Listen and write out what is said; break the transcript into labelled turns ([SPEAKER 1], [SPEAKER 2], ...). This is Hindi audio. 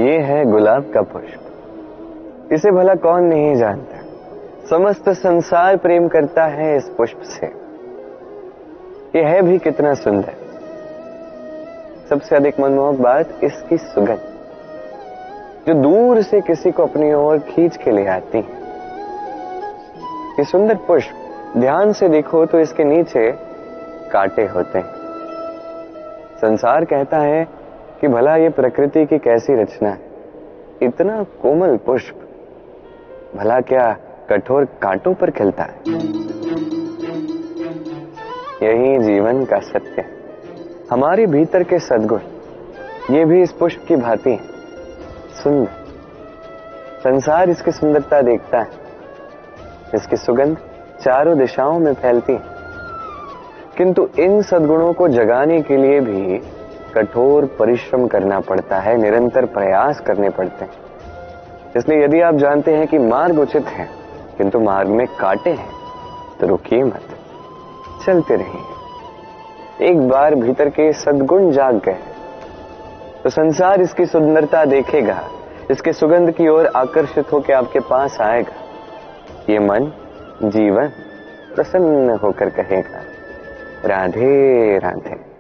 [SPEAKER 1] ये है गुलाब का पुष्प। इसे भला कौन नहीं जानता। समस्त संसार प्रेम करता है इस पुष्प से। ये है भी कितना सुंदर। सबसे अधिक मनमोहक बात इसकी सुगंध, जो दूर से किसी को अपनी ओर खींच के ले आती है। ये सुंदर पुष्प ध्यान से देखो तो इसके नीचे कांटे होते हैं। संसार कहता है कि भला ये प्रकृति की कैसी रचना है, इतना कोमल पुष्प भला क्या कठोर कांटों पर खिलता है। यही जीवन का सत्य है। हमारे भीतर के सद्गुण ये भी इस पुष्प की भांति है, सुंदर। संसार इसकी सुंदरता देखता है, इसकी सुगंध चारों दिशाओं में फैलती है। किंतु इन सद्गुणों को जगाने के लिए भी कठोर परिश्रम करना पड़ता है, निरंतर प्रयास करने पड़ते हैं। इसलिए यदि आप जानते हैं कि मार्ग उचित है किंतु मार्ग में कांटे हैं, तो रुकिए मत, चलते रहिए। एक बार भीतर के सद्गुण जाग गए तो संसार इसकी सुंदरता देखेगा, इसके सुगंध की ओर आकर्षित होकर आपके पास आएगा। ये मन जीवन प्रसन्न होकर कहेगा, राधे राधे।